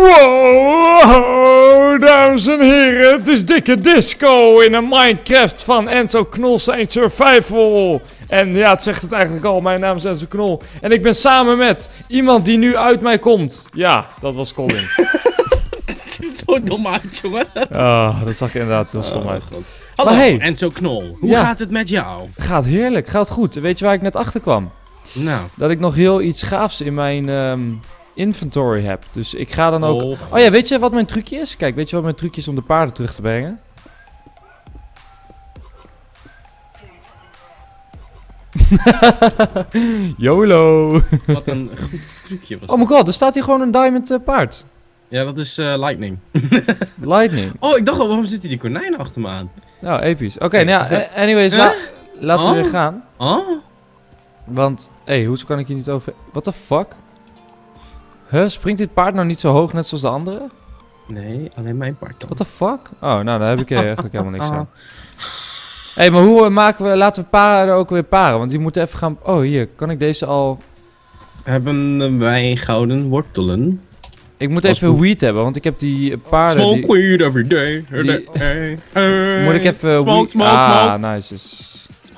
Wow, dames en heren, het is dikke disco in een Minecraft van Enzo Knol zijn Survival. En ja, het zegt het eigenlijk al, mijn naam is Enzo Knol. En ik ben samen met iemand die nu uit mij komt. Ja, dat was Colin. Het is zo dom uit, jongen. Ah, dat zag je inderdaad heel stom uit. Hallo, Maar hey, Enzo Knol. Hoe ja, gaat het met jou? gaat heerlijk, gaat goed. Weet je waar ik net achter kwam? Nou. Dat ik nog heel iets gaafs in mijn inventory heb. Dus ik ga dan ook... Oh ja, weet je wat mijn trucje is? Kijk, weet je wat mijn trucje is om de paarden terug te brengen? YOLO! Wat een goed trucje was Oh my god, er staat hier gewoon een diamond paard. Ja, dat is Lightning. Lightning. Oh, ik dacht al, waarom zitten die konijnen achter me aan? Nou, episch. Oké, nou ja, anyways, laten we weer gaan. Oh? Want, hoezo kan ik hier niet over... What the fuck? Huh, springt dit paard nou niet zo hoog net zoals de andere? Nee, alleen mijn paard dan. What the fuck? Oh, nou, daar heb ik eigenlijk helemaal niks aan. Maar hoe maken we... Laten we paarden ook weer paren, want die moeten even gaan... Oh, hier, kan ik deze al... Hebben wij gouden wortelen? Ik moet even weed hebben, want ik heb die paarden... Smoke weed every day. Moet ik even weed... Smoke. Nices.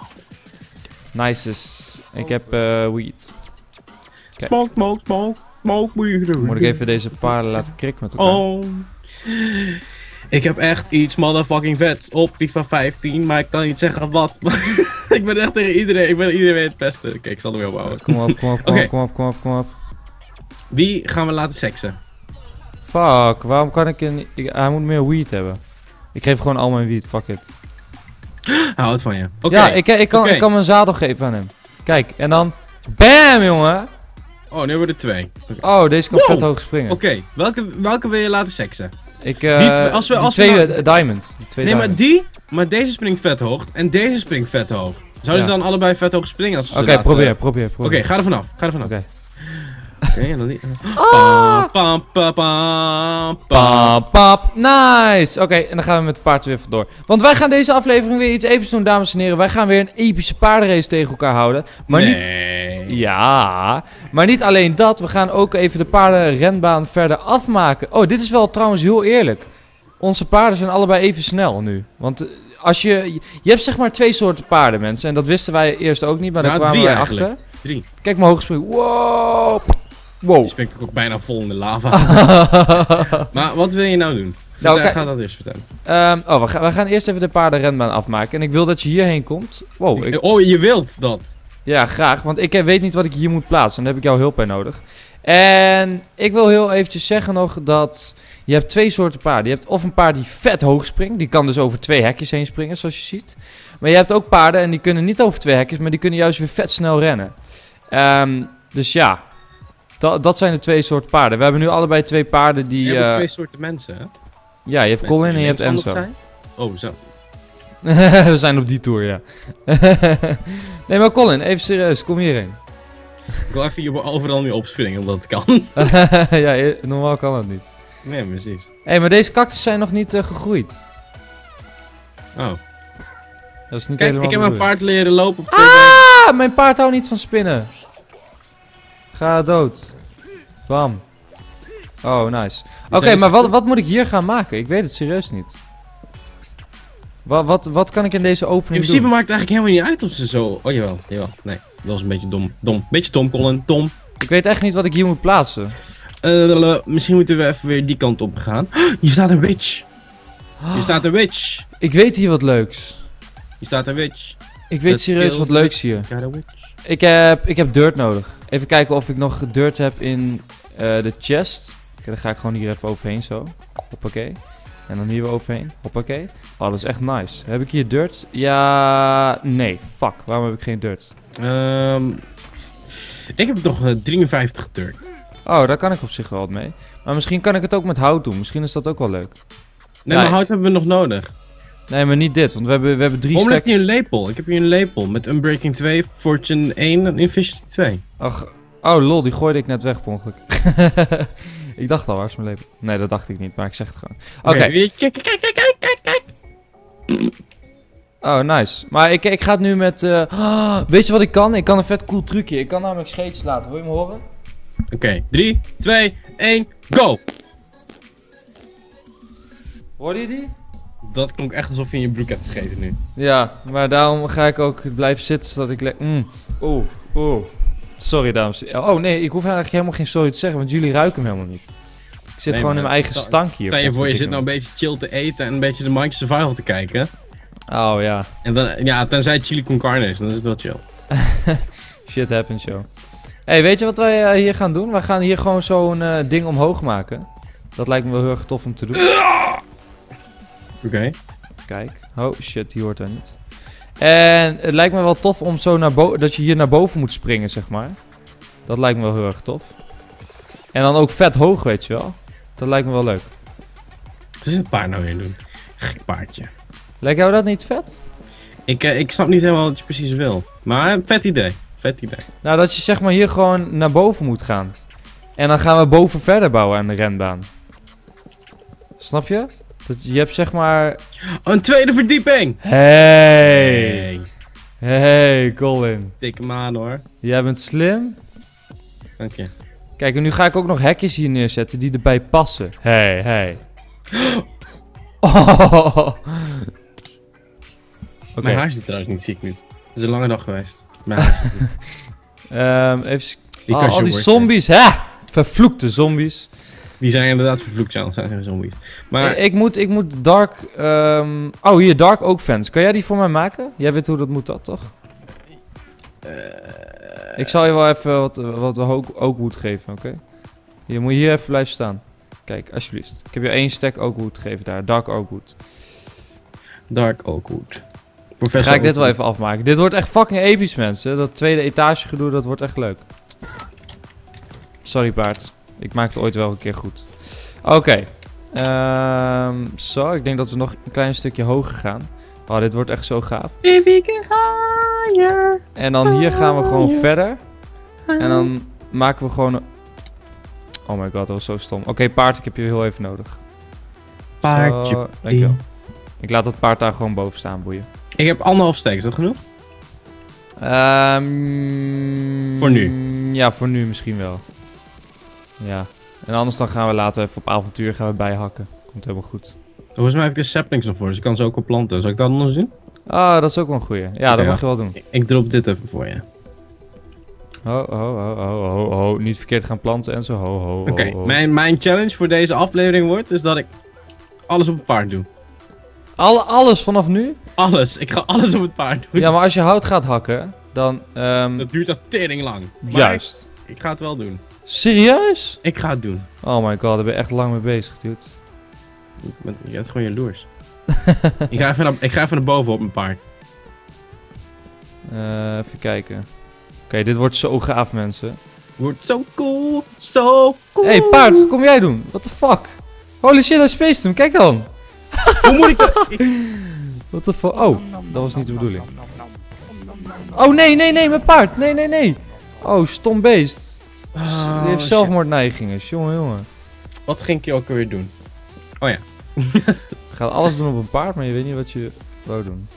Nices. Ik heb weed. Kijk. Smoke weed every day. Moet ik even deze paarden laten krikken met elkaar. Oh. Ik heb echt iets motherfucking vets op FIFA 15, maar ik kan niet zeggen wat. Ik ben echt tegen iedereen, ik ben iedereen het pesten. Oké, ik zal er weer opbouwen. Kom op. Wie gaan we laten seksen? Fuck, waarom kan ik een... Hij moet meer weed hebben. Ik geef gewoon al mijn weed, fuck it. Hij houdt van je. Oké. Ja, ik kan mijn zadel geven aan hem. Kijk, en dan... BAM, jongen! Oh, nu hebben we er 2. Oh, deze kan vet hoog springen. Oké, welke wil je laten seksen? Diamond. Maar deze springt vet hoog en deze springt vet hoog. Zouden ze dan allebei vet hoog springen als we Oké, probeer. Oké, ga er vanaf. Oké. Oké, en dan die. Nice! Oké, en dan gaan we met het paard weer vandoor. Want wij gaan deze aflevering weer iets episch doen, dames en heren. Wij gaan weer een epische paardenrace tegen elkaar houden. Maar Ja, maar niet alleen dat. We gaan ook even de paardenrenbaan verder afmaken. Oh, dit is wel trouwens heel eerlijk. Onze paarden zijn allebei even snel nu. Want als je hebt zeg maar 2 soorten paarden, mensen. En dat wisten wij eerst ook niet, maar daar kwamen wij achter. 3. Kijk maar hoog springen. Wow! Die springt ook bijna vol in de lava. Maar wat wil je nou doen? Ga dat eerst vertellen. We gaan eerst even de paardenrenbaan afmaken. En ik wil dat je hierheen komt. Wow. Oh, je wilt dat? Ja, graag. Want ik weet niet wat ik hier moet plaatsen. En daar heb ik jouw hulp bij nodig. En ik wil heel eventjes zeggen nog dat... Je hebt 2 soorten paarden. Je hebt of een paard die vet hoog springt. Die kan dus over 2 hekjes heen springen, zoals je ziet. Maar je hebt ook paarden en die kunnen niet over 2 hekjes. Maar die kunnen juist weer vet snel rennen. Dus ja... Dat zijn de 2 soorten paarden. We hebben nu allebei 2 paarden die... Je hebt 2 soorten mensen, hè? Ja, je hebt Colin en je hebt Enzo. Oh, zo. We zijn op die tour, ja. Nee, maar Colin, even serieus. Kom hierheen. Ik wil even hier overal nu opspringen, omdat het kan. Ja, normaal kan dat niet. Nee, precies. Maar deze cactus zijn nog niet gegroeid. Oh. Dat is niet Kijk, helemaal ik heb mijn paard leren lopen op 2 benen. Mijn paard houdt niet van spinnen. Ga dood. Bam. Oh, nice. Oké, maar wat moet ik hier gaan maken? Ik weet het serieus niet. Wat kan ik in deze opening doen? In principe maakt het eigenlijk helemaal niet uit of ze zo... Oh, jawel. Nee, dat was een beetje dom. Beetje stom, Colin. Dom. Ik weet echt niet wat ik hier moet plaatsen. Misschien moeten we even weer die kant op gaan. Hier staat een witch. Ik weet hier wat leuks. Hier staat een witch. Ik weet serieus wat leuks hier. Ik heb dirt nodig. Even kijken of ik nog dirt heb in de chest. Oké, dan ga ik gewoon hier even overheen zo. Hoppakee. En dan hier weer overheen. Hoppakee. Oh, dat is echt nice. Heb ik hier dirt? Ja... Nee. Fuck. Waarom heb ik geen dirt? Ik heb nog 53 dirt. Oh, daar kan ik op zich wel wat mee. Maar misschien kan ik het ook met hout doen. Misschien is dat ook wel leuk. Nee, maar hout hebben we nog nodig. Nee, maar niet dit. Want we hebben 3 stacks. Waarom ligt hier een lepel? Ik heb hier een lepel met Unbreaking 2, Fortune 1 en Efficiency 2. Ach, oh lol, die gooide ik net weg per ongeluk. Ik dacht al, waar is mijn lepel? Nee, dat dacht ik niet, maar ik zeg het gewoon. Oké. Kijk. Oh, nice. Maar ik ga het nu met... weet je wat ik kan? Ik kan een vet cool trucje. Ik kan namelijk scheets laten. Wil je me horen? Oké, 3, 2, 1, go! Hoorde je die? Dat klonk echt alsof je in je broek hebt gescheten nu. Ja, maar daarom ga ik ook blijven zitten zodat ik... Sorry, dames. Oh nee, ik hoef eigenlijk helemaal geen sorry te zeggen, want jullie ruiken hem helemaal niet. Ik zit gewoon in mijn eigen stank hier. Stel je voor, je zit nou een beetje chill te eten en een beetje de Minecraft Survival te kijken. Oh ja. En dan, ja, tenzij chili con carne is, dan is het wel chill. Shit happens, joh. Hey, weet je wat wij hier gaan doen? We gaan hier gewoon zo'n ding omhoog maken. Dat lijkt me wel heel erg tof om te doen. Oké. Kijk. Oh shit, die hoort daar niet. En het lijkt me wel tof om zo naar boven, dat je hier naar boven moet springen, zeg maar. Dat lijkt me wel heel erg tof. En dan ook vet hoog, weet je wel. Dat lijkt me wel leuk. Wat is het paard nou weer doen? Gek paardje. Lijkt jou dat niet vet? Ik snap niet helemaal wat je precies wil. Maar vet idee. Vet idee. Nou, dat je zeg maar hier gewoon naar boven moet gaan. En dan gaan we boven verder bouwen aan de renbaan. Snap je? Dat je hebt zeg maar... Oh, een tweede verdieping! Hey, Colin. Tik hem aan hoor. Jij bent slim. Dank je. Kijk, en nu ga ik ook nog hekjes hier neerzetten die erbij passen. Hey. Oh. Oké. Mijn haar zit trouwens niet ziek nu. Het is een lange dag geweest. Mijn haar zit niet. Even... al die zombies, hè? Vervloekte zombies. Die zijn inderdaad vervloekt, zijn geen zombies. Maar... Ik moet Dark... Oh, hier, Dark Oak Fence. Kan jij die voor mij maken? Jij weet hoe dat moet, dat toch? Ik zal je wel even wat oakwood geven, oké? Je moet hier even blijven staan. Kijk, alsjeblieft. Ik heb je 1 stack oakwood gegeven daar. Dark oakwood. Dark oakwood. Ga ik dit wel even afmaken. Dit wordt echt fucking episch, mensen. Dat tweede etage gedoe, dat wordt echt leuk. Sorry, paard. Ik maak het ooit wel een keer goed. Oké. Zo, ik denk dat we nog een klein stukje hoger gaan. Oh, dit wordt echt zo gaaf. En dan hier gaan we gewoon verder. En dan maken we gewoon... Oh my god, dat was zo stom. Oké, paard, ik heb je heel even nodig. Paardje. Dankjewel. Ik laat dat paard daar gewoon boven staan, boeien. Ik heb 1,5 steek, is dat genoeg? Voor nu? Ja, voor nu misschien wel. Ja. En anders dan gaan we later even op avontuur gaan we bijhakken. Komt helemaal goed. Volgens mij heb ik de saplings nog voor, dus ik kan ze ook op planten. Zal ik dat anders doen? Ah, dat is ook wel een goeie. Ja, dat mag je wel doen. Ik drop dit even voor je. Ho. Niet verkeerd gaan planten en zo. Oké, mijn challenge voor deze aflevering wordt dus dat ik alles op het paard doe. Alles vanaf nu? Alles. Ik ga alles op het paard doen. Ja, maar als je hout gaat hakken, dan... Dat duurt al tering lang. Juist. Ik ga het wel doen. Serieus? Ik ga het doen. Oh my god, daar ben je echt lang mee bezig, dude. Je bent gewoon jaloers. ik ga even naar boven op mijn paard. Even kijken. Oké, dit wordt zo gaaf, mensen. Wordt zo cool. Zo cool. Hey, paard, wat kom jij doen? What the fuck? Holy shit, hij spaced hem. Kijk dan. Hoe moet ik dat... What the fuck? Oh, dat was niet de bedoeling. Oh, nee, mijn paard. Nee. Oh, stom beest. Die heeft zelfmoordneigingen. Jongen. Wat ging ik je ook alweer doen? Oh ja. Je gaat alles doen op een paard, maar je weet niet wat je wou doen.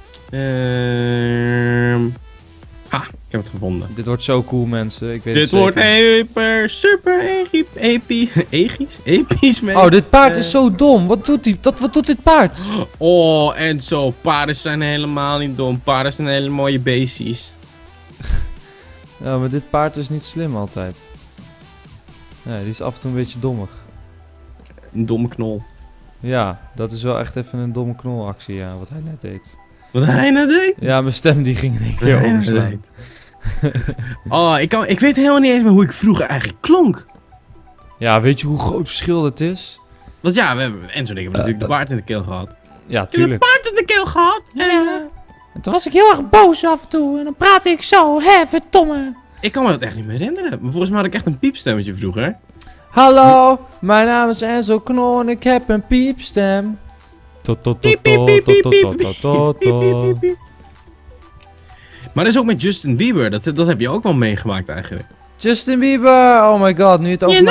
Ik heb het gevonden. Dit wordt zo cool, mensen. Ik weet Dit wordt super episch, man. Oh, dit paard is zo dom. Wat doet dit paard? Oh, en zo. Paarden zijn helemaal niet dom. Paarden zijn hele mooie beestjes. Ja, maar dit paard is niet slim altijd. Nee, die is af en toe een beetje dommig. Een domme knol. Ja, dat is wel echt even een domme knolactie, ja, wat hij net deed. Wat hij nou deed? Ja, mijn stem die ging in één keer overslaan. Oh, ik weet helemaal niet eens meer hoe ik vroeger eigenlijk klonk. Ja, weet je hoe groot verschil dat is? Want ja, Enzo en ik hebben natuurlijk de baard in de keel gehad. Ja, tuurlijk. De baard in de keel gehad? Ja. En toen was ik heel erg boos af en toe. En dan praatte ik zo, verdomme. Ik kan me dat echt niet meer herinneren. Maar volgens mij had ik echt een piepstemmetje vroeger. Hallo, mijn naam is Enzo Knol en ik heb een piepstem. Maar dat is ook met Justin Bieber. Dat heb je ook wel meegemaakt eigenlijk. Justin Bieber, oh my god, nu het over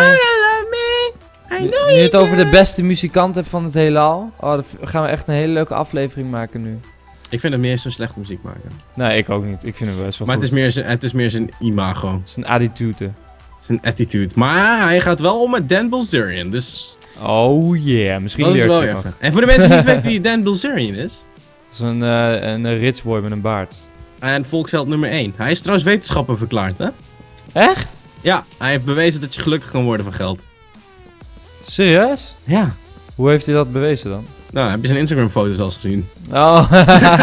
nu het over de beste muzikant hebt van het heelal. Oh, dan gaan we echt een hele leuke aflevering maken nu. Ik vind het meer zo'n slechte muziek maken. Nee, ik ook niet. Ik vind het best wel maar goed. Het is meer zijn imago. Het is een attitude. Zijn attitude. Maar hij gaat wel om met Dan Bilzerian, dus... Oh yeah, misschien dat is leert wel je nog. even. En voor de mensen die niet weten wie Dan Bilzerian is... Dat is een rich boy met een baard. En volksheld nummer 1. Hij is trouwens wetenschapper verklaard, hè? Echt? Ja, hij heeft bewezen dat je gelukkig kan worden van geld. Serieus? Ja. Hoe heeft hij dat bewezen dan? Nou, heb je zijn Instagram foto's al gezien? Oh.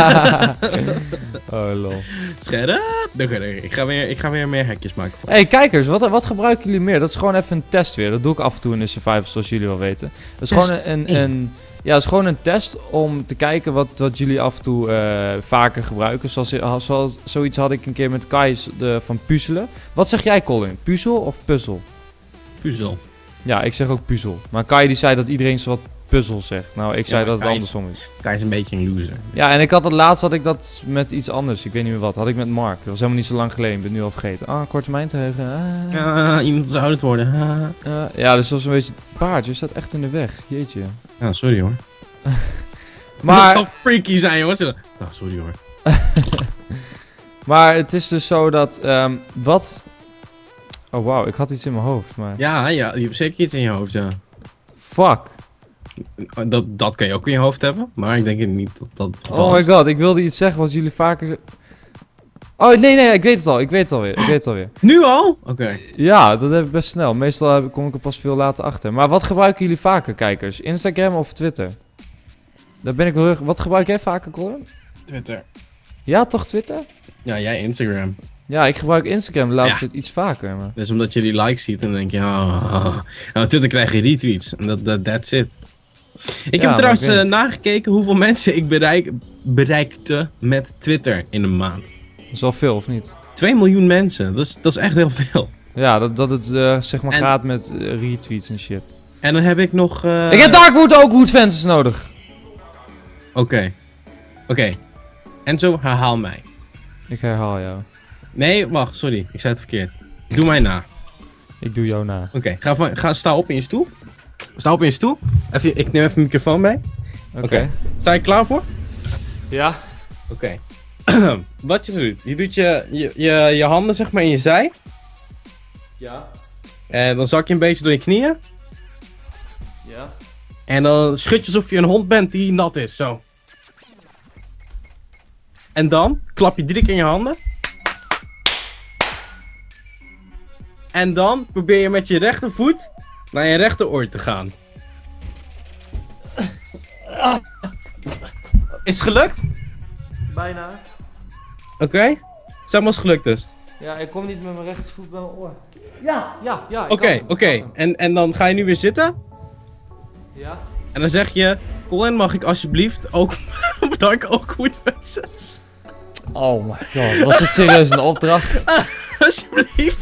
Oh lol. Scherp. Ik ga weer meer hekjes maken. Hey kijkers, wat gebruiken jullie meer? Dat is gewoon even een test weer. Dat doe ik af en toe in de survivors, zoals jullie wel weten. Dat is Test gewoon ja, het is gewoon een test om te kijken wat jullie af en toe vaker gebruiken. Zoals zoiets had ik een keer met Kai van puzzelen. Wat zeg jij, Colin? Puzzel of puzzel? Puzzel. Ja, ik zeg ook puzzel. Maar Kai die zei dat iedereen zo wat puzzel zegt. Nou, ik zei maar dat het Kai andersom is. Kai is een beetje een loser. Ja, en had ik dat met iets anders. Ik weet niet meer wat. Had ik met Mark. Dat was helemaal niet zo lang geleden. Ik ben het nu al vergeten. Korttermijnteheugen. Iemand zou het worden. Ja, dus dat was een beetje... Paard, je staat echt in de weg. Jeetje. Ja, sorry hoor. Maar- Dat zou freaky zijn, jongens. Nou, sorry hoor. Maar het is dus zo dat... wat... Oh, wauw. Ik had iets in mijn hoofd, maar... Ja, je hebt zeker iets in je hoofd, ja. Fuck. Dat kan je ook in je hoofd hebben, maar ik denk niet dat dat het geval Oh my is. god. Ik wilde iets zeggen wat jullie vaker... Oh, nee. Ik weet het al. Ik weet het alweer. Nu al? Oké. Ja, dat heb ik best snel. Meestal kom ik er pas veel later achter. Maar wat gebruiken jullie vaker, kijkers? Instagram of Twitter? Daar ben ik wel heel... Wat gebruik jij vaker, Colin? Twitter. Ja, toch Twitter? Ja, jij Instagram. Ja, ik gebruik Instagram de laatste tijd iets vaker. Maar... Dus omdat je die likes ziet, dan denk je, op Twitter krijg je retweets. En that's it. Ik heb maar trouwens ik weet het. nagekeken hoeveel mensen ik bereikte met Twitter in een maand. Dat is wel veel, of niet? 2 miljoen mensen, dat is echt heel veel. Ja, dat het zeg maar En- gaat met retweets en shit. En dan heb ik nog... Ik heb Darkwood ook Woodfences nodig. Oké. Enzo, herhaal mij. Ik herhaal jou. Nee, wacht, sorry. Ik zei het verkeerd. Doe mij na. Ik doe jou na. Oké, sta op in je stoel. Sta op in je stoel. Ik neem even mijn microfoon mee. Oké. Sta je klaar voor? Ja. Oké. Wat je doet, je doet je handen zeg maar in je zij. Ja. En dan zak je een beetje door je knieën. Ja. En dan schud je alsof je een hond bent die nat is, zo. En dan klap je 3 keer in je handen. En dan probeer je met je rechtervoet naar je rechteroor te gaan. Is het gelukt? Bijna. Oké. Zeg maar als het gelukt is. Ja, ik kom niet met mijn rechtervoet bij mijn oor. Ja. Oké. En dan ga je nu weer zitten. Ja. En dan zeg je... Colin, mag ik alsjeblieft ook... bedank ook Woodfences? Oh my god, was het serieus een opdracht? Alsjeblieft.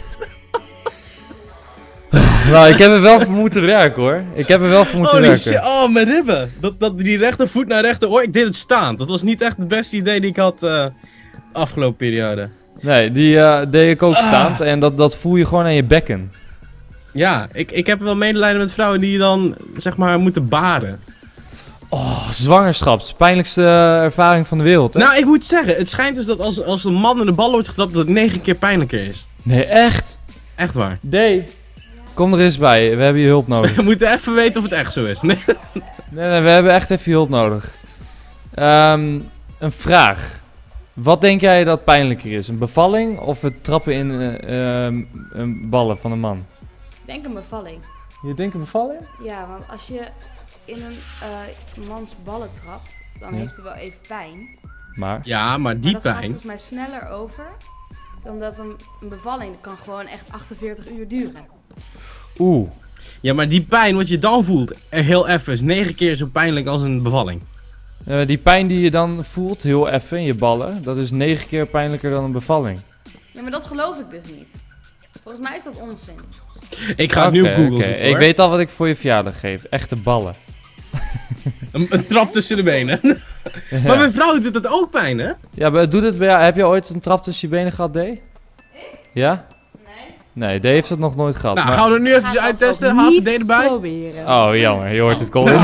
Nou, ik heb er wel voor moeten werken hoor. Ik heb er wel voor moeten Holy werken. shit, oh mijn ribben. Dat die rechtervoet naar rechteroor, ik deed het staan. Dat was niet echt het beste idee die ik had afgelopen periode. Nee, die deed ik ook staand en dat voel je gewoon aan je bekken. Ja, ik heb wel medelijden met vrouwen die dan, zeg maar, moeten baren. Oh, zwangerschaps. Pijnlijkste ervaring van de wereld, hè? Nou, ik moet zeggen, het schijnt dus dat als een man in de bal wordt getrapt, dat het 9 keer pijnlijker is. Nee, echt? Echt waar. D. Kom er eens bij, we hebben je hulp nodig. We moeten even weten of het echt zo is. Nee. Nee, we hebben echt even je hulp nodig. Een vraag. Wat denk jij dat pijnlijker is? Een bevalling of het trappen in een ballen van een man? Ik denk een bevalling. Je denkt een bevalling? Ja, want als je in een mans ballen trapt, dan Ja. heeft hij wel even pijn. Maar? Ja, maar die Maar dat gaat pijn... volgens mij sneller over dan dat een bevalling. Dat kan gewoon echt 48 uur duren. Oeh. Ja, maar die pijn wat je dan voelt, heel even, is 9 keer zo pijnlijk als een bevalling. Die pijn die je dan voelt, heel even in je ballen, dat is 9 keer pijnlijker dan een bevalling. Ja, maar dat geloof ik dus niet. Volgens mij is dat onzin. Ik ga het nu op Google Oké. zoeken, Ik hoor. weet al wat ik voor je verjaardag geef. Echte ballen. Een trap tussen de benen. Maar bij vrouwen doet dat ook pijn, hè? Ja, maar doet het bij jou? Heb je ooit een trap tussen je benen gehad, D? Ja? Nee. Nee, D heeft het nog nooit gehad. Nou, maar- gaan we er nu even uittesten. HVD erbij. proberen. Oh, jammer. Je hoort het, Colin.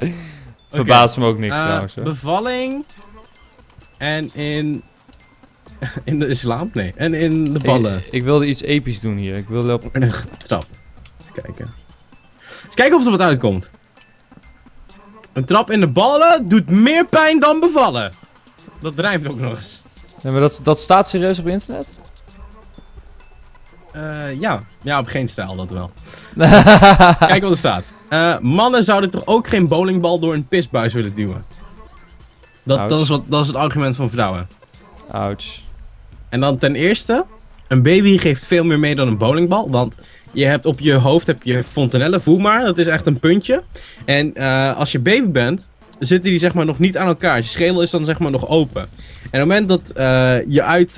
Verbaast me ook niks trouwens. Hoor. Bevalling. En in In de islam? Nee. En in de ballen. Ik wilde iets episch doen hier. Ik wilde op... Getrapt. Even kijken. Eens kijken of er wat uitkomt. Een trap in de ballen doet meer pijn dan bevallen. Dat rijmt ook nog eens. Nee, maar dat staat serieus op internet? Ja. Ja, op geen stijl dat wel. Kijk wat er staat. Mannen zouden toch ook geen bowlingbal door een pisbuis willen duwen? Dat is het argument van vrouwen. Ouch. En dan ten eerste, een baby geeft veel meer mee dan een bowlingbal. Want je hebt op je hoofd heb je fontanellen, voel maar. Dat is echt een puntje. En als je baby bent, zitten die zeg maar nog niet aan elkaar. Je schedel is dan zeg maar nog open. En op het moment dat je uit...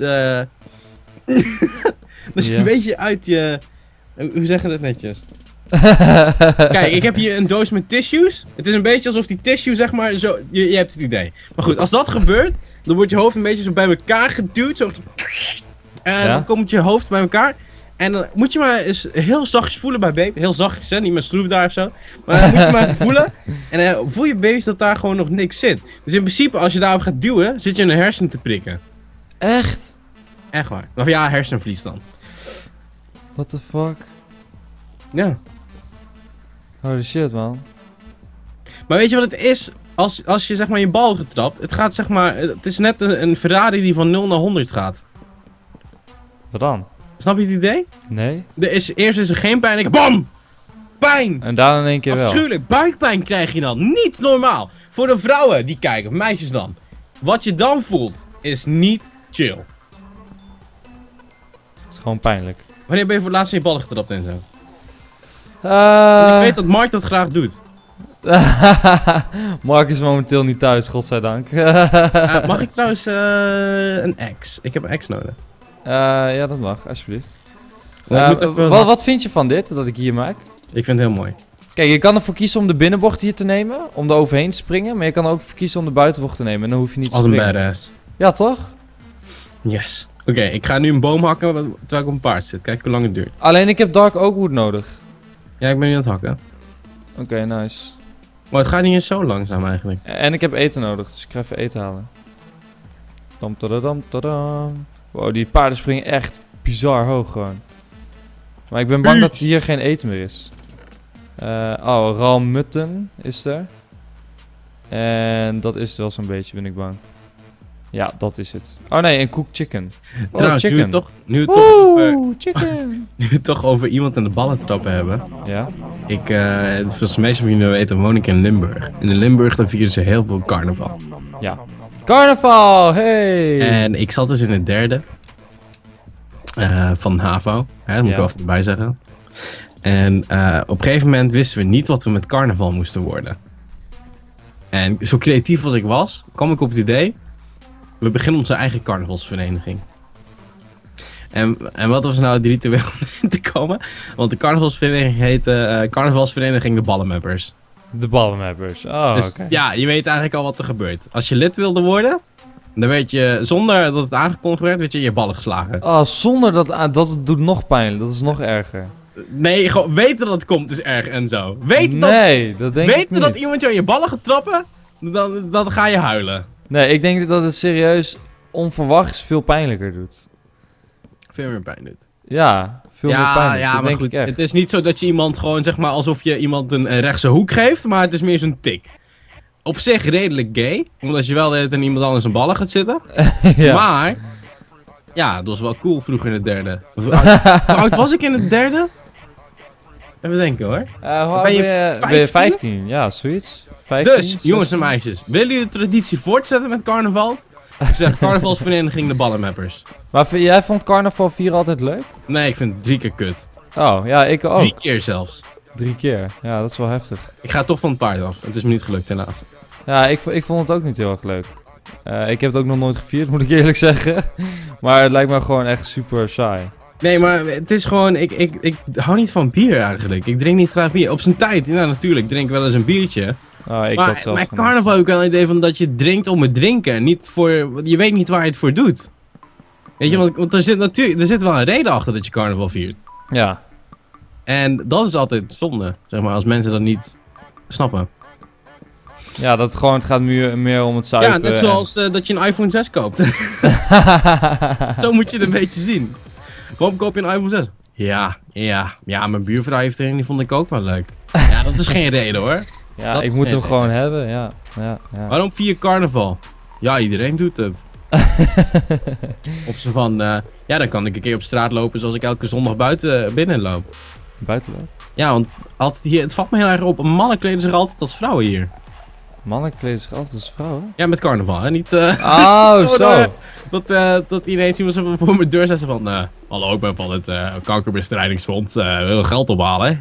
dus een beetje uit je... Hoe zeg je dat netjes? Kijk, ik heb hier een doos met tissues. Het is een beetje alsof die tissue zeg maar zo... Je hebt het idee. Maar goed, als dat gebeurt, dan wordt je hoofd een beetje zo bij elkaar geduwd. Zo... En dan komt je hoofd bij elkaar. En dan moet je maar eens heel zachtjes voelen bij baby. Heel zachtjes, hè? Niet met schroef daar of zo. Maar dan moet je maar even voelen. En dan voel je baby's dat daar gewoon nog niks zit. Dus in principe, als je daarop gaat duwen, zit je in een hersen te prikken. Echt? Echt waar. Of ja, hersenvlies dan. What the fuck? Ja. Holy shit, man. Maar weet je wat het is? Als je zeg maar je bal getrapt, het gaat zeg maar... Het is net een Ferrari die van 0 naar 100 gaat. Wat dan? Snap je het idee? Nee? Eerst is er geen pijn en BAM! Pijn! En daarna in één keer wel. Afschuwelijk, buikpijn krijg je dan. Niet normaal. Voor de vrouwen die kijken, of meisjes dan. Wat je dan voelt, is niet chill. Het is gewoon pijnlijk. Wanneer ben je voor het laatst in je ballen getrapt en zo? Want ik weet dat Mark dat graag doet. Mark is momenteel niet thuis, godzijdank. Mag ik trouwens een ex? Ik heb een ex nodig. Ja, dat mag, alsjeblieft. Even... Wat vind je van dit, dat ik hier maak? Ik vind het heel mooi. Kijk, je kan ervoor kiezen om de binnenbocht hier te nemen, om er overheen te springen. Maar je kan ook voor kiezen om de buitenbocht te nemen en dan hoef je niet te Als een springen. badass. Ja, toch? Yes. Oké, ik ga nu een boom hakken terwijl ik op een paard zit. Kijk hoe lang het duurt. Alleen ik heb Dark Oakwood nodig. Ja, ik ben nu aan het hakken. Oké, nice. Maar het gaat niet eens zo langzaam eigenlijk. En ik heb eten nodig, dus ik ga even eten halen. Dam, tadadam, tadam. Wow, die paarden springen echt bizar hoog gewoon. Maar ik ben bang dat hier geen eten meer is. Ralmutten is er. En dat is het wel zo'n beetje, ben ik bang. Ja, dat is het. Oh nee, een cooked chicken. Oh, Trouwens, chicken. nu we het toch over iemand in de ballen trappen hebben. Ja? Zoals de meeste van jullie weten, woon ik in Limburg. En in Limburg dan vieren ze heel veel carnaval. Ja. Carnaval, hey! En ik zat dus in het derde. Van HAVO. Hè, dat moet ik wel even erbij zeggen. En op een gegeven moment wisten we niet wat we met carnaval moesten worden. En zo creatief als ik was, kwam ik op het idee... We beginnen onze eigen carnavalsvereniging. En wat was nou het ritueel om erin te komen? Want de carnavalsvereniging heet Carnavalsvereniging de Ballenmappers. De Ballenmappers, oh Dus oké. ja, je weet eigenlijk al wat er gebeurt. Als je lid wilde worden, dan werd je, zonder dat het aangekondigd werd, werd je in je ballen geslagen. Oh, zonder dat doet nog pijn, dat is nog erger. Nee, gewoon weten dat het komt is erg en zo. Dat denk ik weten niet. dat iemand jou in je ballen gaat trappen, dan ga je huilen. Nee, ik denk dat het serieus onverwachts veel pijnlijker doet. Veel meer pijn doet. Ja, veel meer pijn. Ja, dat maar denk goed, ik echt. het is niet zo dat je iemand gewoon, zeg maar, alsof je iemand een rechtse hoek geeft, maar het is meer zo'n tik. Op zich redelijk gay, omdat je wel de hele tijd in iemand anders zijn ballen gaat zitten. Ja. Maar, ja, dat was wel cool vroeger in het derde. Hoe oud was ik in het derde? Even denken hoor. Hoe Ben je ben je 15? 15? Ja, zoiets. 15, Dus, jongens en meisjes, willen jullie de traditie voortzetten met carnaval? Ik zeg carnavalsvereniging de Ballenmappers. Maar jij vond carnaval vieren altijd leuk? Nee, ik vind het 3 keer kut. Oh, ja, ik ook. 3 keer zelfs. 3 keer. Ja, dat is wel heftig. Ik ga toch van het paard af. Het is me niet gelukt helaas. Ja, ik vond het ook niet heel erg leuk. Ik heb het ook nog nooit gevierd, moet ik eerlijk zeggen. Maar het lijkt me gewoon echt super saai. Nee, maar het is gewoon, ik hou niet van bier eigenlijk. Ik drink niet graag bier. Op zijn tijd, ja natuurlijk, drink ik wel eens een biertje. Oh, ik maar dat zelf met genoeg. carnaval heb ik wel een idee van dat je drinkt om het drinken. Niet voor, je weet niet waar je het voor doet. Weet je, want er zit wel een reden achter dat je carnaval viert. Ja. En dat is altijd zonde, zeg maar, als mensen dat niet snappen. Ja, dat het gaat meer om het zuipen. Ja, net zoals dat je een iPhone 6 koopt. Zo moet je het een beetje zien. Waarom koop je een iPhone 6? Ja, mijn buurvrouw heeft er een, die vond ik ook wel leuk. Ja, dat is geen reden hoor. Ja, dat ik is moet geen hem gewoon hebben, ja. Waarom 4 carnaval? Ja, iedereen doet het. Of ze van, ja, dan kan ik een keer op straat lopen zoals ik elke zondag binnen loop. Buitenloop? Ja, want altijd hier, het valt me heel erg op, mannen kleden zich altijd als vrouwen hier. Mannen kleden zich altijd als vrouwen? Ja, met carnaval, hè? Niet, Oh, zo. Dat ineens iemand zo voor mijn deur zegt van, hallo, ik ben van het kankerbestrijdingsfonds, wil geld ophalen.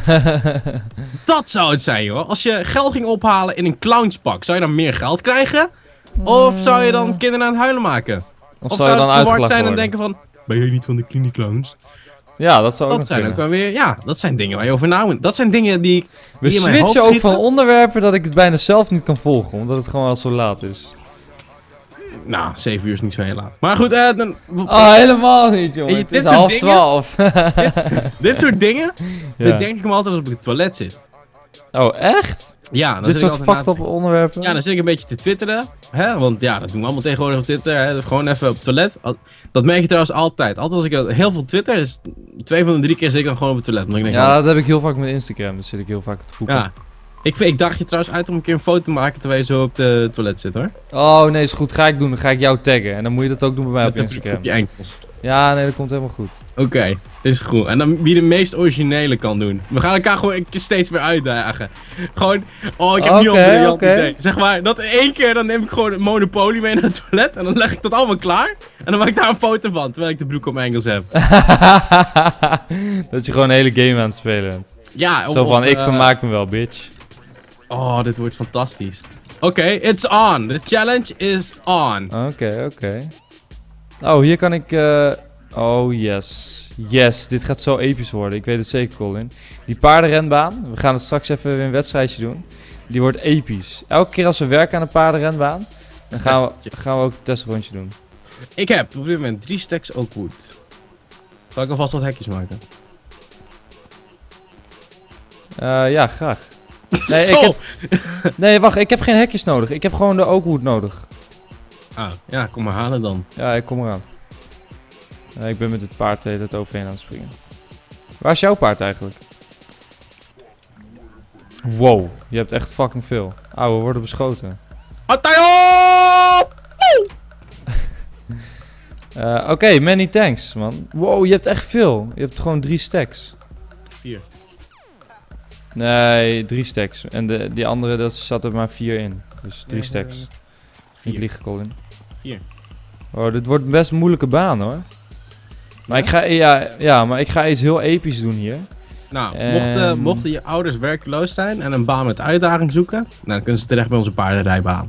Dat zou het zijn, joh. Als je geld ging ophalen in een clownspak, zou je dan meer geld krijgen? Of zou je dan kinderen aan het huilen maken? Of zou je het dan verward zijn en worden? denken van, ben jij niet van de kliniek clowns? Ja, dat zou ook Dat nog zijn ook kunnen. wel weer, ja, dat zijn dingen waar je over na moet. Dat zijn dingen die We in mijn hoofd switchen ook schieten. van onderwerpen dat ik het bijna zelf niet kan volgen, omdat het gewoon al zo laat is. Nou, 7 uur is niet zo heel laat. Maar goed, dan... Oh, helemaal niet, jongen. En je- Het is dit soort 11:30. dit soort dingen, Ja. dit denk ik me altijd als ik op het toilet zit. Oh, echt? Ja, dan Dit zit ik soort altijd fucked up onderwerpen? Ja, dan zit ik een beetje te twitteren. Hè? Want ja, dat doen we allemaal tegenwoordig op Twitter. Hè? Gewoon even op het toilet. Dat merk je trouwens altijd. Altijd als ik heel veel twitter, is 2 van de 3 keer zit ik dan gewoon op het toilet. Want ik denk, Ja, dat heb ik heel vaak met Instagram. Dus zit ik heel vaak te poepen. ja. Ik dacht je trouwens uit om een keer een foto te maken terwijl je zo op het toilet zit hoor. Oh, nee, is goed. Ga ik doen. Dan ga ik jou taggen. En dan moet je dat ook doen bij mij op Met Instagram. op je enkels. Ja, nee, dat komt helemaal goed. Oké, is goed. En dan wie de meest originele kan doen. We gaan elkaar gewoon een keer steeds weer uitdagen. Gewoon, oh ik heb nu al een briljant idee. Zeg maar, dat 1 keer dan neem ik gewoon een Monopoly mee naar het toilet. En dan leg ik dat allemaal klaar. En dan maak ik daar een foto van, terwijl ik de broek op mijn enkels heb. Dat je gewoon een hele game aan het spelen bent. Ja, Zo van, ik vermaak me wel, bitch. Oh, dit wordt fantastisch. Oké, it's on. The challenge is on. Oké. Oh, hier kan ik... Oh, yes. Yes, dit gaat zo episch worden. Ik weet het zeker, Colin. Die paardenrenbaan, we gaan het straks even weer een wedstrijdje doen. Die wordt episch. Elke keer als we werken aan een paardenrenbaan, dan gaan we ook een testrondje doen. Ik heb op dit moment 3 stacks oakwood. Zal ik alvast wat hekjes maken? Ja, graag. Nee, Zo! nee, wacht, ik heb geen hekjes nodig. Ik heb gewoon de oakwood nodig. Ah, ja, kom maar halen dan. Ja, ik kom eraan. Ik ben met het paard de hele tijd overheen aan het springen. Waar is jouw paard eigenlijk? Wow, je hebt echt fucking veel. Auw, we worden beschoten. Atayo! Oké, many thanks, man. Wow, je hebt echt veel. Je hebt gewoon 3 stacks. 4. Nee, 3 stacks. En die andere, dat zat er maar 4 in. Dus 3 stacks. Niet liegen, Colin. 4. Oh, dit wordt best een moeilijke baan, hoor. Maar ik ga iets heel episch doen hier. Nou, En- mochten je ouders werkloos zijn en een baan met uitdaging zoeken, nou, dan kunnen ze terecht bij onze paardenrijbaan.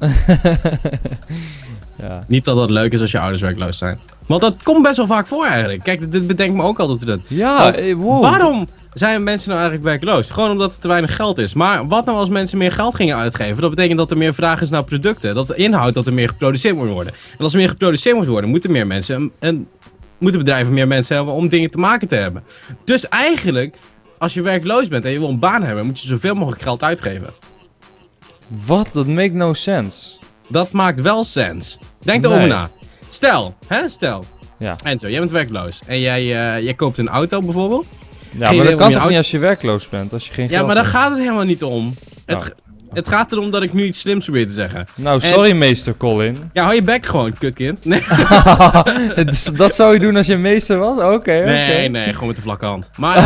Ja. Niet dat dat leuk is als je ouders werkloos zijn. Want dat komt best wel vaak voor eigenlijk. Kijk, dit bedenkt me ook altijd dat we dat. Ja, wow. Waarom zijn mensen nou eigenlijk werkloos? Gewoon omdat er te weinig geld is. Maar wat nou als mensen meer geld gingen uitgeven? Dat betekent dat er meer vraag is naar producten. Dat inhoudt dat er meer geproduceerd moet worden. En als er meer geproduceerd moet worden, moeten meer mensen moeten bedrijven meer mensen hebben om dingen te maken te hebben. Dus eigenlijk, als je werkloos bent en je wil een baan hebben, moet je zoveel mogelijk geld uitgeven. Wat? Dat make no sense. Dat maakt wel sens. Denk Nee. erover na. Stel. Ja. Enzo, jij bent werkloos. En jij koopt een auto bijvoorbeeld. Ja, Geen maar idee dat kan om je toch niet auto- als je werkloos bent? Als je geen Ja, geld maar daar hebt? gaat het helemaal niet om. Oh. Het gaat erom dat ik nu iets slims probeer te zeggen. Nou, sorry meester Colin. Ja, hou je bek gewoon, kutkind. Nee, Dus dat zou je doen als je meester was? Oké. nee, gewoon met de vlakke hand. Maar,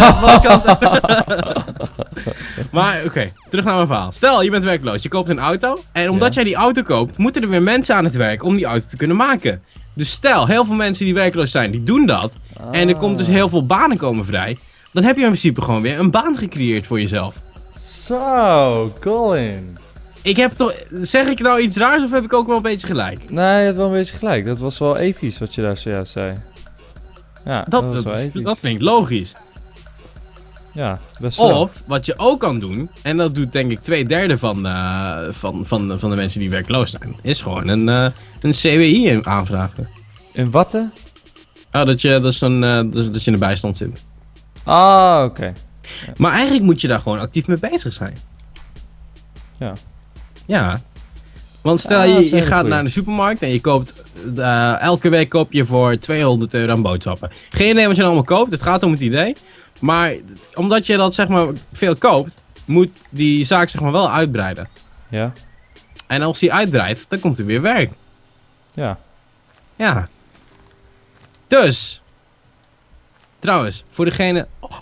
maar oké, terug naar mijn verhaal. Stel, je bent werkloos, je koopt een auto. En omdat jij die auto koopt, moeten er weer mensen aan het werk om die auto te kunnen maken. Dus stel, heel veel mensen die werkloos zijn, die doen dat. En er komt dus heel veel banen komen vrij. Dan heb je in principe gewoon weer een baan gecreëerd voor jezelf. Zo, Colin. Ik heb toch... Zeg ik nou iets raars of heb ik ook wel een beetje gelijk? Nee, je hebt wel een beetje gelijk. Dat was wel episch wat je daar zojuist zei. Ja, dat was wel episch. Dat vind ik logisch. Ja, best wel. Of, wat je ook kan doen, en dat doet denk ik 2/3 van de mensen die werkloos zijn, is gewoon een CWI aanvragen. In watten? Oh, dat je in de bijstand zit. Ah, oké. Maar eigenlijk moet je daar gewoon actief mee bezig zijn. Ja. Ja. Want stel Ah, dat is je een gaat goeie. naar de supermarkt en je koopt... elke week koop je voor €200 aan boodschappen. Geen idee wat je dan allemaal koopt, het gaat om het idee. Maar omdat je dat zeg maar veel koopt, moet die zaak zeg maar wel uitbreiden. Ja. En als die uitbreidt, dan komt er weer werk. Ja. Ja. Dus. Trouwens, voor degene...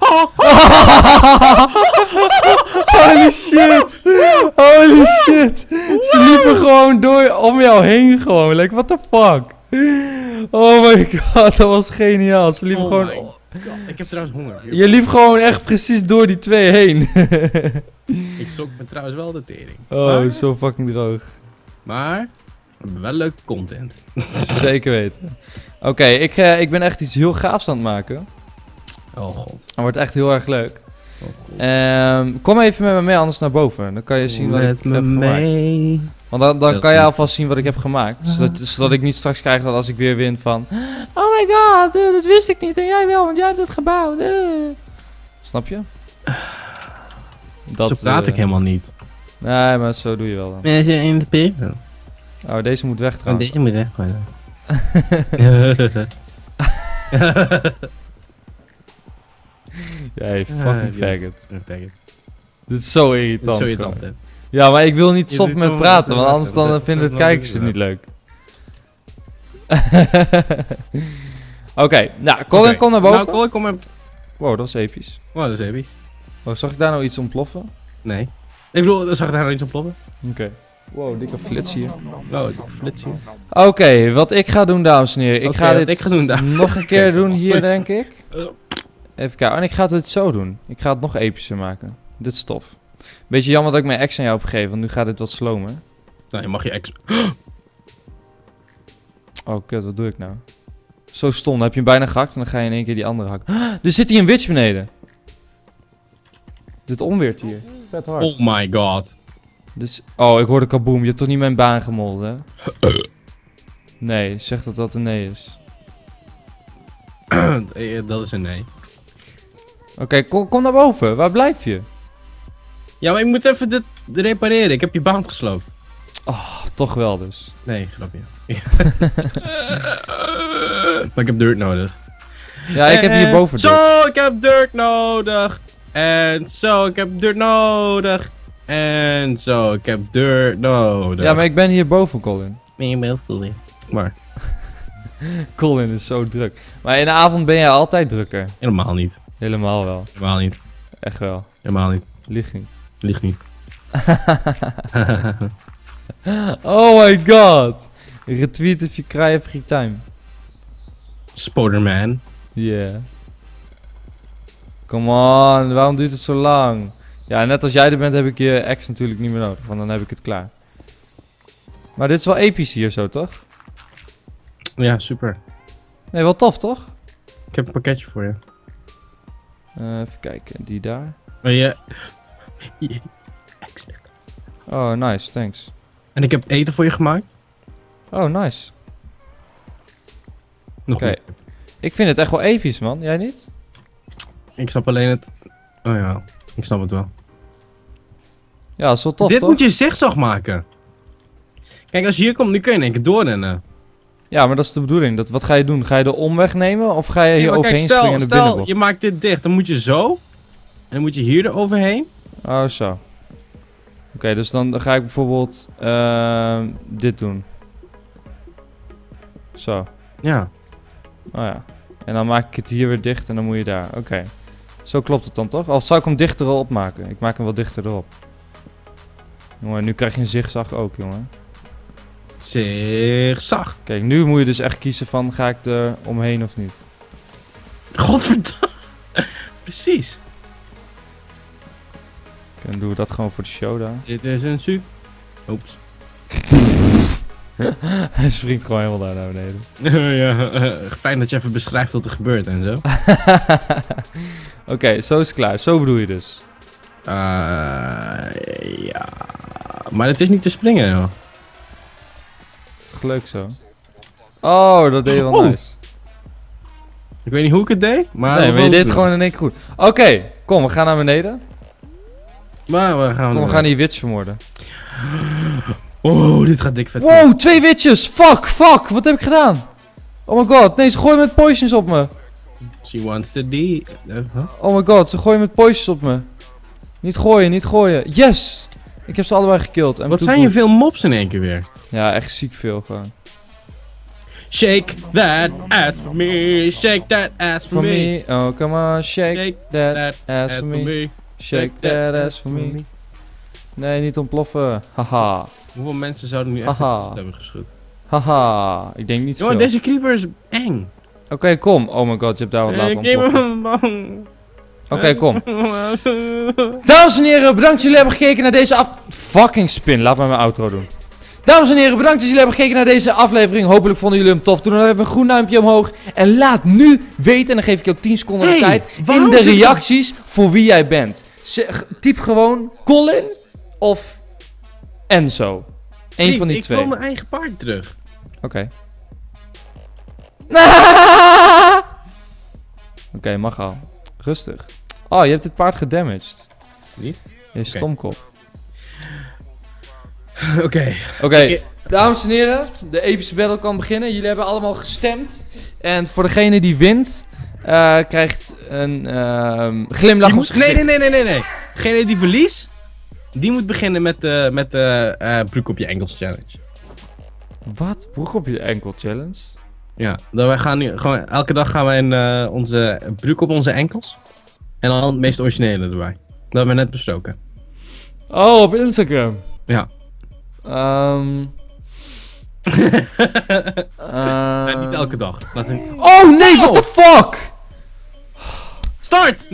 Holy shit! Holy shit! Ze liepen gewoon door om jou heen gewoon. Like, what the fuck? Oh my god, dat was geniaal. Ze liepen Oh gewoon... my God, ik heb trouwens honger. Je liep gewoon echt precies door die twee heen. Ik sok me trouwens wel de tering. Oh, Maar- zo fucking droog. Maar, we hebben wel leuke content. Zeker weten. Oké, ik ben echt iets heel gaafs aan het maken. Oh god. Het wordt echt heel erg leuk. Oh, god. Kom even met me mee, anders naar boven. Dan kan je zien wat ik heb gemaakt. Want dan kan je alvast zien wat ik heb gemaakt. Zodat ik niet straks krijg dat als ik weer win van... Oh my god, dat wist ik niet. En jij wel, want jij hebt het gebouwd. Snap je? Zo praat ik helemaal niet. Nee, maar zo doe je wel dan. Mensen in de pip. Oh, deze moet weg trouwens. Deze moet echt gewoon. Jij fucking Ja. faggot. Dit is zo irritant. Zo je gewoon. tante. Ja, maar ik wil niet Je stoppen doet met zo praten, wat want anders praten, dan dat vinden is het wel kijkers het leuk. niet leuk. Oké, nou, Colin, Oké. kom naar boven. Nou, Colin, kom even. Wow, dat was episch. Wow, dat is episch. Oh, zag ik daar nou iets ontploffen? Nee. Ik bedoel, zag ik daar nog iets ontploffen? Oké. Wow, dikke flits hier. Oh, die flitsie. Oké, wat ik ga doen, dames en heren. Ik Oké, ga wat dit ik ga doen, dames- nog een keer doen hier, Sorry. denk ik. Even kijken. En ik ga het zo doen. Ik ga het nog epischer maken. Dit is tof. Beetje jammer dat ik mijn ex aan jou heb gegeven, want nu gaat dit wat slomer. Nou, je mag je ex... Oh, kut, wat doe ik nou? Zo stom, dan heb je hem bijna gehakt en dan ga je in één keer die andere hakken. Er zit hier een witch beneden. Dit onweert hier. Vet hard. Oh my god. Dus, oh, ik hoorde kaboom. Je hebt toch niet mijn baan gemold, hè? Nee, zeg dat dat een nee is. Dat is een nee. Oké, kom naar boven. Waar blijf je? Ja, maar ik moet even dit repareren. Ik heb je baan gesloopt. Toch wel dus. Nee, grapje. Maar ik heb dirt nodig. Ja, ik heb hier boven Zo, dirt. ik heb dirt nodig. En zo, ik heb dirt nodig. En zo, ik heb dirt nodig. Ja, maar ik ben hier boven, Colin. Maar Colin is zo druk. Maar in de avond ben jij altijd drukker. helemaal niet. Helemaal wel. Helemaal niet. Echt wel. Helemaal niet. Lieg niet. Ligt niet. Oh my god. Retweet if you cry every time. Spoderman. Yeah. Come on, waarom duurt het zo lang? Ja, net als jij er bent heb ik je ex natuurlijk niet meer nodig, want dan heb ik het klaar. Maar dit is wel episch hier zo, toch? Ja, super. Nee, wel tof, toch? Ik heb een pakketje voor je. Even kijken, die daar. Wil je... Oh, nice, thanks. En ik heb eten voor je gemaakt. Oh, nice. Nog Oké. meer. Ik vind het echt wel episch, man. Jij niet? Ik snap alleen het... Oh ja, ik snap het wel. Ja, dat is wel tof, Dit toch? moet je zigzag maken. Kijk, als je hier komt, nu kun je in één keer doorrennen. Ja, maar dat is de bedoeling. Wat ga je doen? Ga je de omweg nemen? Of ga je Nee, hier maar kijk, overheen springen in de stel binnenbocht? je maakt dit dicht, dan moet je zo. En dan moet je hier eroverheen. Oh, zo. Oké, dus dan ga ik bijvoorbeeld dit doen. Zo. Ja. Oh ja. En dan maak ik het hier weer dicht en dan moet je daar. Oké. Zo klopt het dan toch? Of zou ik hem dichter erop maken? Ik maak hem wel dichter erop. Jongen, nu krijg je een zigzag ook, jongen. Zigzag. Kijk, nu moet je dus echt kiezen van ga ik er omheen of niet. Godverdomme. Precies. Oké, dan doen we dat gewoon voor de show daar. Dit is een su... Oeps. Hij springt gewoon helemaal daar naar beneden. Ja, fijn dat je even beschrijft wat er gebeurt en zo. Oké, zo is het klaar. Zo bedoel je dus. Ja. Maar het is niet te springen, joh. Is toch leuk zo? Oh, dat deed je wel Oh. nice. Ik weet niet hoe ik het deed, maar... Nee, maar je deed het gewoon in één keer goed. Oké, kom, we gaan naar beneden. Maar we gaan... Kom, we gaan die witch vermoorden. Oh, dit gaat dik vet. Wow, 2 witches! Fuck! Wat heb ik gedaan? Oh my god, nee, ze gooien met potions op me. She wants to die. Oh my god, ze gooien met potions op me. Niet gooien. Yes! Ik heb ze allebei gekillt. En Wat zijn je veel mobs in één keer weer? Ja, echt ziek veel gewoon. Shake that ass for me. Shake that ass for me. Oh, come on, shake that ass for me. Shake that ass for me. Nee, niet ontploffen. Haha. Hoeveel mensen zouden nu echt Haha. het hebben geschud? Haha. Ik denk niet Joh, veel. deze creeper is eng. Oké, kom. Oh my god, je hebt daar wat laten ontploffen. Oké, kom. Dames en heren, bedankt dat jullie hebben gekeken naar deze Fucking spin, laat maar mijn outro doen. Dames en heren, bedankt dat jullie hebben gekeken naar deze aflevering. Hopelijk vonden jullie hem tof. Doe dan even een groen duimpje omhoog. En laat nu weten, en dan geef ik je ook 10 seconden de tijd, in de reacties voor wie jij bent. Typ gewoon Colin of Enzo. Eén van die twee. Ik wil mijn eigen paard terug. Oké. Oké, mag al. Rustig. Oh, je hebt dit paard gedamaged. Niet? Je stomkop. Oké. Dames en heren, de epische battle kan beginnen. Jullie hebben allemaal gestemd. En voor degene die wint, krijgt een glimlach op zijn gezicht. Nee. Degene die verliest, die moet beginnen met de broek op je enkels challenge. Wat? Broek op je enkel challenge? Ja, wij gaan nu gewoon elke dag gaan wij onze broek op onze enkels. En dan het meest originele erbij. Dat hebben we net besproken. Oh, op Instagram. Ja. Niet elke dag. Oh nee, what the fuck? Start!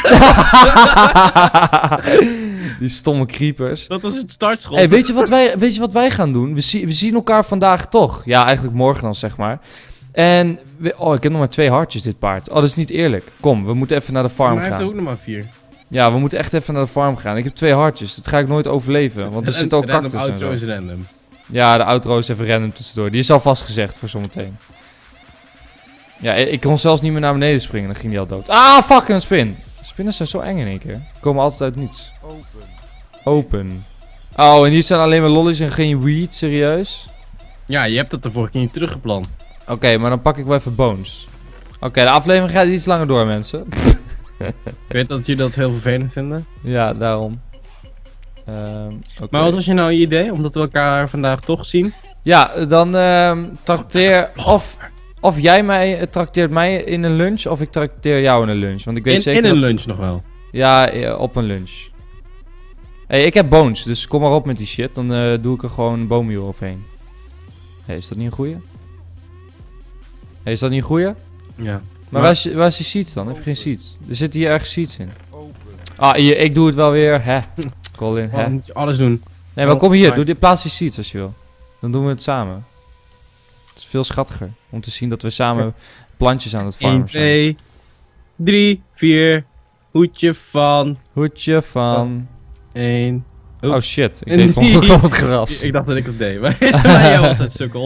Die stomme creepers. Dat was het startschot. Hey, weet je wat wij gaan doen? We zien elkaar vandaag toch. Ja, eigenlijk morgen dan, zeg maar. En, ik heb nog maar 2 hartjes dit paard. Oh, dat is niet eerlijk. Kom, we moeten even naar de farm Maar hij gaan. heeft er ook nog maar 4. Ja, we moeten echt even naar de farm gaan. Ik heb 2 hartjes. Dat ga ik nooit overleven. Want er zit ook cactus Random en outro zo. is random. Ja, de outro is even random tussendoor. Die is al vastgezegd voor zometeen. Ja, ik kon zelfs niet meer naar beneden springen. Dan ging die al dood. Ah, fuck, een spin. Spinnen zijn zo eng in één keer. Die komen altijd uit niets. Open. Oh, en hier zijn alleen maar lollies en geen weed, serieus? Ja, je hebt dat de vorige keer niet teruggepland. Oké, maar dan pak ik wel even bones. Oké, de aflevering gaat iets langer door, mensen. Ik weet dat jullie dat heel vervelend vinden. Ja, daarom. Okay. Maar wat was je nou je idee? Omdat we elkaar vandaag toch zien? Ja, dan trakteer... Of jij trakteert mij in een lunch, of ik trakteer jou in een lunch. Want ik weet zeker in een dat... lunch nog wel. Ja, op een lunch. Hey, ik heb bones, dus kom maar op met die shit. Dan doe ik er gewoon een boomwiel overheen. Hey, is dat niet een goeie? Hey, is dat niet een goeie? Ja. Maar waar is die seeds dan? Heb je geen seeds? Er zitten hier ergens seeds in. Ah, hier, ik doe het wel weer. Hè. Colin, hè. Dan moet je alles doen. Nee, maar kom hier. Plaats die seeds als je wil. Dan doen we het samen. Het is veel schattiger. Om te zien dat we samen plantjes aan het farmen 1, 2, 3, 4. Hoedje van. Hoedje van. 1. Oh shit, ik deed ongelukkig op het gras. Ik dacht dat ik dat deed, maar jij was het sukkel.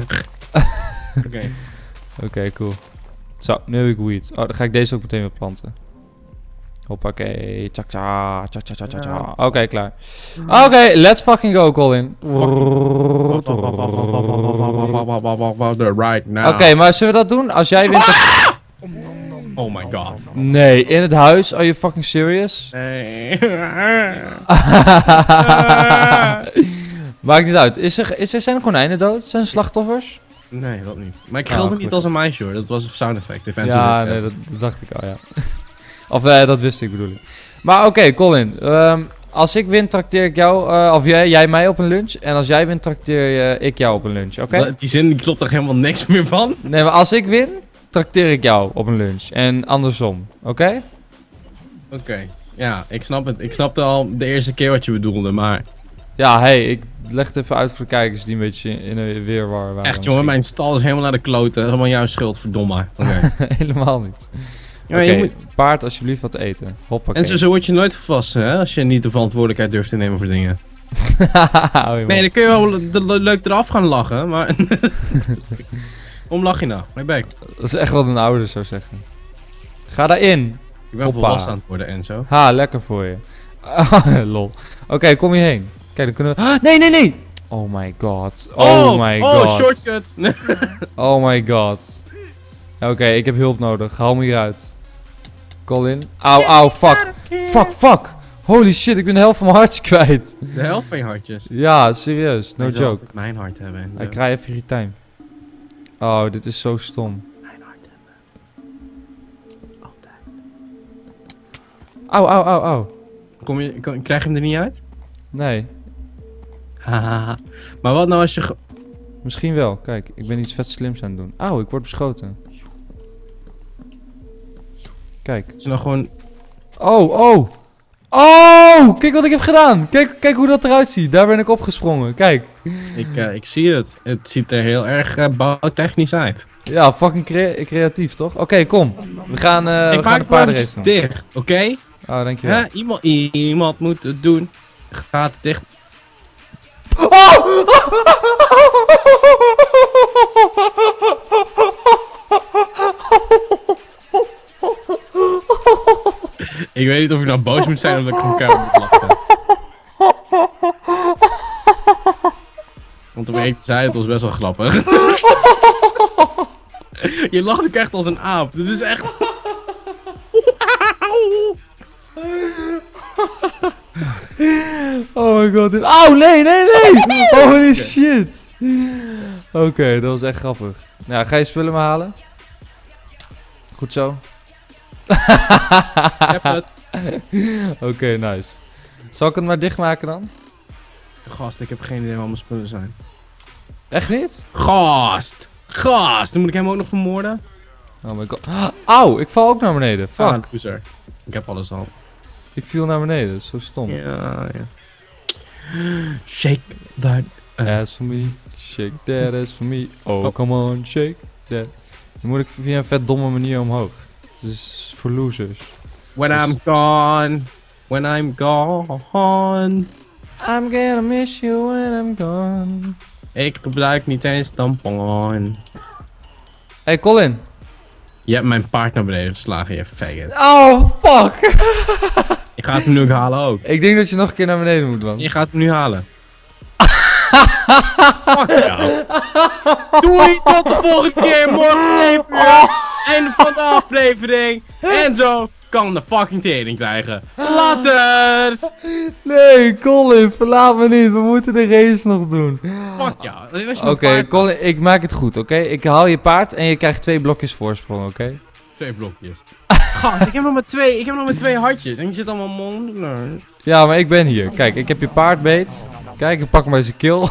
Oké, cool. Zo, nu heb ik weed. Oh, dan ga ik deze ook meteen weer planten. Hoppakee. Tja. Oké, klaar. Oké, let's fucking go, Colin. Oké, maar zullen we dat doen? Als jij wint... Oh my god. Nee, in het huis? Are you fucking serious? Maakt niet uit. Zijn er konijnen dood? Zijn er slachtoffers? Nee, dat niet. Maar ik gilde niet als een meisje hoor. Dat was een sound effect. Ja, nee, dat dacht ik al, ja. Of dat wist ik, bedoel ik. Maar oké, Colin. Als ik win, trakteer ik jou... of jij mij op een lunch. En als jij wint, trakteer ik jou op een lunch, oké? Die zin die klopt er helemaal niks meer van. Nee, maar als ik win, trakteer ik jou op een lunch. En andersom, oké? Oké. Ja, ik snap het. Ik snapte al de eerste keer wat je bedoelde, maar... Ja, hey, ik leg het even uit voor de kijkers die een beetje in een weerwar waren. Echt jongen, mijn stal is helemaal naar de kloten. Helemaal jouw schuld, verdomme. Okay. Helemaal niet. Ja, Oké, moet... paard alsjeblieft wat eten. Hoppakee. En zo word je nooit volwassen, hè? Als je niet de verantwoordelijkheid durft te nemen voor dingen. Nee, dan kun je wel leuk eraf gaan lachen, maar... Om lach je nou, my back. Dat is echt wat een ouder zou zeggen. Ga daarin. Ik ben volwassen aan het worden en zo. Ha, lekker voor je. Lol. Oké, kom hierheen. Kijk, dan kunnen we... Ah, nee, nee, nee! Oh my god. Oh my god. Oh, shortcut. Oh my god. Oké, ik heb hulp nodig. Haal me hieruit. Colin. Auw, auw, fuck. Fuck, fuck. Holy shit, ik ben de helft van mijn hartje kwijt. De helft van je hartjes. Ja, serieus. No Ik wil joke. altijd mijn hart hebben. En zo. Ik krijg even Gitijn. Oh, dit is zo stom. Mijn hart hebben. Altijd. Auw, auw, auw, auw. Krijg je hem er niet uit? Nee, Haha. Maar wat nou als je... misschien wel. Kijk, ik ben iets vet slims aan het doen. Auw, ik word beschoten. Kijk. Het is nou gewoon... Oh, oh. Oh, kijk wat ik heb gedaan. Kijk hoe dat eruit ziet. Daar ben ik opgesprongen. Kijk. Ik zie het. Het ziet er heel erg bouwtechnisch uit. Ja, fucking creatief, toch? Oké, kom. We gaan we Ik gaan maak de het wel paardenrace eventjes doen. dicht, oké? Oh, dankjewel. Ja, iemand moet het doen. Gaat het dicht. Oh! Ik weet niet of ik nou boos moet zijn of dat ik gewoon keihard moet lachen. Want om eerlijk te zijn, het was best wel grappig. Je lacht ook echt als een aap. Dit is echt... Oh my god. Oh, nee, nee, nee! Holy shit. Oké, dat was echt grappig. Nou, ga je spullen maar halen? Goed zo. Heb het. Oké, nice. Zal ik het maar dichtmaken dan? Gast, ik heb geen idee waar mijn spullen zijn. Echt niet? Gast! Gast! Dan moet ik hem ook nog vermoorden? Oh my god. Auw, ik val ook naar beneden. Fuck. Ah, loser. Ik heb alles al. Ik viel naar beneden. Zo stom. Ja. Shake that Ass for me. Shake that ass for me. Oh, come on. Shake that. Dan moet ik via een vet domme manier omhoog. Het is voor losers. When I'm gone. When I'm gone. I'm gonna miss you when I'm gone. Ik gebruik niet eens tampon. Hey Colin. Je hebt mijn paard naar beneden geslagen, je faggot. Oh, fuck. Je gaat hem nu halen ook. Ik denk dat je nog een keer naar beneden moet, man. Je gaat hem nu halen. Fuck jou. Doei, tot de volgende keer. Morgen 7 uur. Einde van de aflevering. En zo kan de fucking tering krijgen. Laters. Nee, Colin, verlaat me niet. We moeten de race nog doen. Fuck jou. Alleen als je Oké, mijn paard- Colin, ik maak het goed, oké? Ik haal je paard en je krijgt 2 blokjes voorsprong, oké? 2 blokjes. Gast, ik heb nog maar 2. Ik heb nog maar 2 hartjes. En je zit allemaal monsters. Ja, maar ik ben hier. Kijk, ik heb je paard beet. Kijk, ik pak hem bij zijn keel.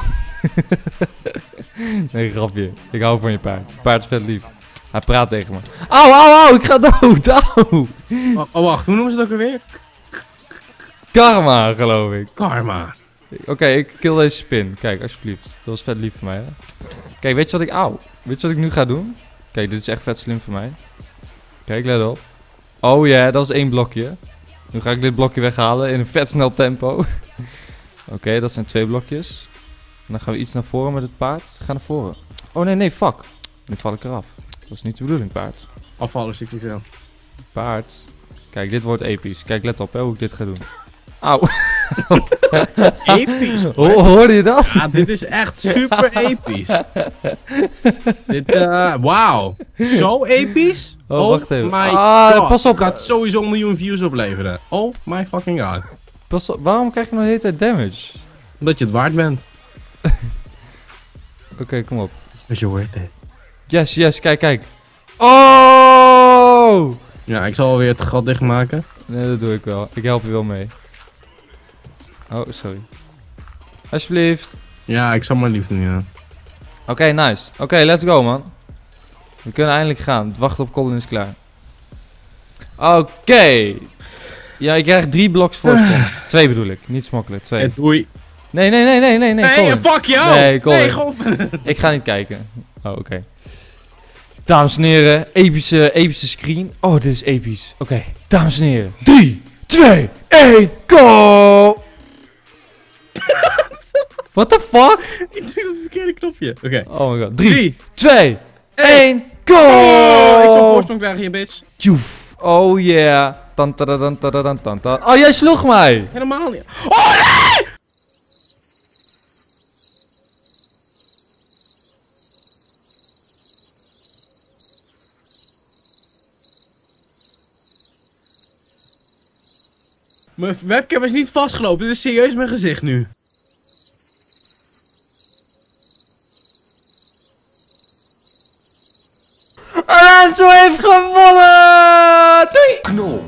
Nee, grapje. Ik hou van je paard. Je paard is vet lief. Hij praat tegen me. Auw, auw, auw, ik ga dood. Auw. Oh, wacht. Hoe noemen ze het ook alweer? Karma, geloof ik. Karma. Oké, ik kill deze spin. Kijk, alsjeblieft. Dat was vet lief van mij, hè. Kijk, weet je wat ik... Auw. Weet je wat ik nu ga doen? Kijk, dit is echt vet slim van mij. Kijk, let op. Oh ja, dat is 1 blokje. Nu ga ik dit blokje weghalen in een vet snel tempo. Oké, dat zijn 2 blokjes. En dan gaan we iets naar voren met het paard. Ga naar voren. Oh nee, nee, fuck. Nu val ik eraf. Dat is niet de bedoeling, paard. Afvallers, XXL. Paard. Kijk, dit wordt episch. Kijk, let op hè, hoe ik dit ga doen. Auw. Episch. Hoorde je dat? Ja, dit is echt super episch. Dit, wauw. Zo episch? Oh, wacht even. My Ah, god. pas op. Gaat sowieso 1 miljoen views opleveren. Oh my fucking god. Pas op. Waarom krijg je nog de hele tijd damage? Omdat je het waard bent. Oké, kom op. Because you're worth it. Yes, yes, kijk, kijk. Oh! Ja, ik zal alweer het gat dichtmaken. Nee, dat doe ik wel. Ik help je wel mee. Oh, sorry. Alsjeblieft. Ja, ik zal maar lief doen, ja. Oké, nice. Oké, let's go, man. We kunnen eindelijk gaan. Het wachten op Colin is klaar. Oké. Ja, ik krijg 3 bloks voorsprong. 2 bedoel ik. Niet smokkelen. 2. Ja, doei. Nee, nee, nee, nee, nee, nee. Nee, Colin. fuck jou! Nee, Colin. Nee, gewoon... Ik ga niet kijken. Oh, oké. Dames en heren, epische screen. Oh, dit is episch. Oké, dames en heren. 3, 2, 1, go! What the fuck? Ik druk op het verkeerde knopje. Oké. Oh my god. 3, 3. 2, 1, go! Oh, ik zal voorsprong krijgen, je bitch. Tjoef. Oh yeah. Tan, tan, tan, tan, tan, tan, tan. Oh, jij sloeg mij. Helemaal niet. Oh nee! Mijn webcam is niet vastgelopen. Dit is serieus mijn gezicht nu. Lorenzo heeft gewonnen! Doei! Knol.